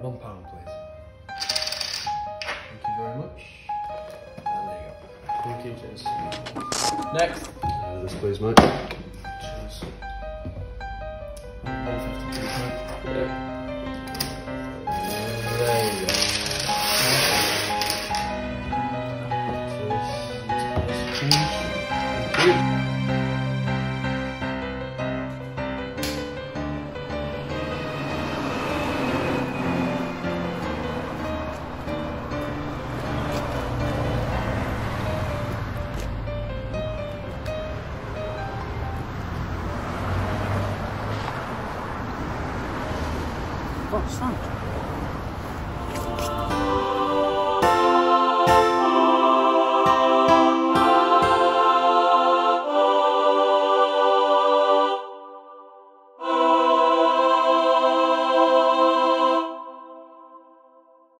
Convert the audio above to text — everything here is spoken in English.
£1, please. Thank you very much. And there you go. Thank you, cheers. Next. This please, mate. Cheers. £1.50, mate. Yeah. There you go. Thank you. What's that?